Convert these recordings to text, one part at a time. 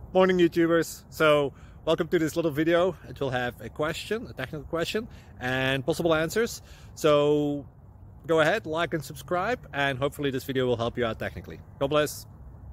Morning YouTubers. So welcome to this little video. It will have a question, a technical question, and possible answers. So go ahead, like and subscribe, and hopefully this video will help you out technically. God bless.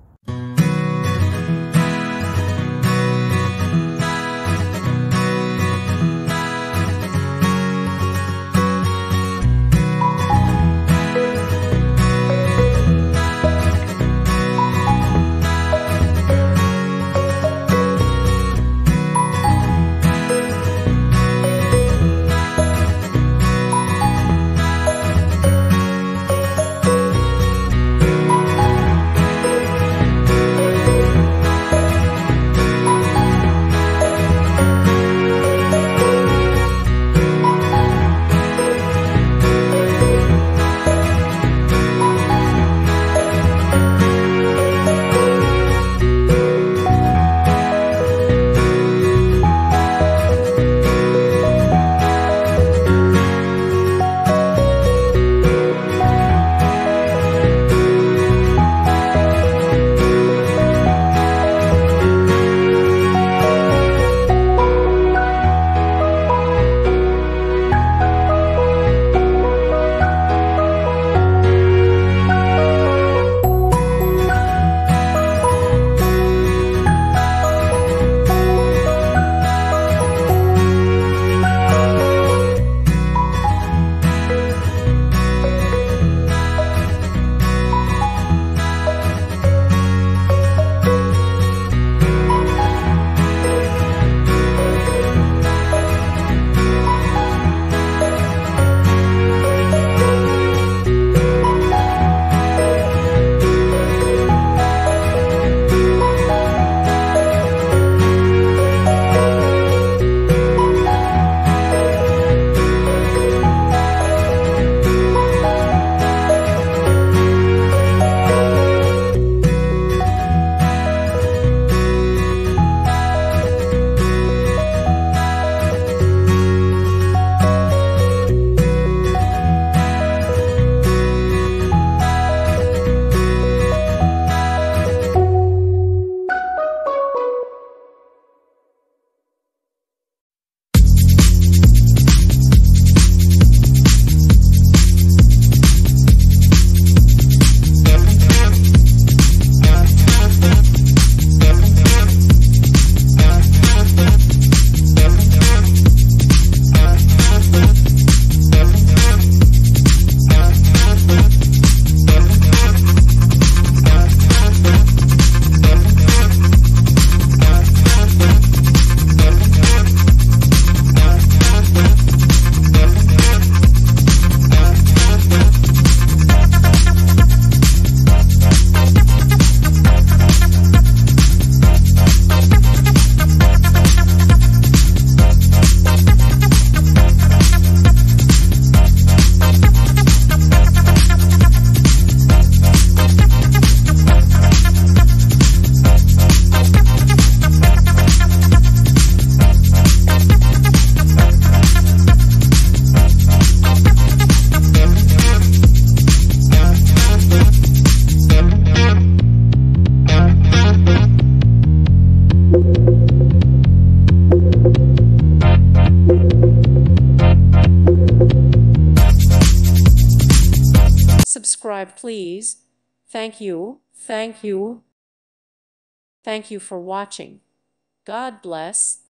Subscribe, please. Thank you. Thank you. Thank you for watching. God bless.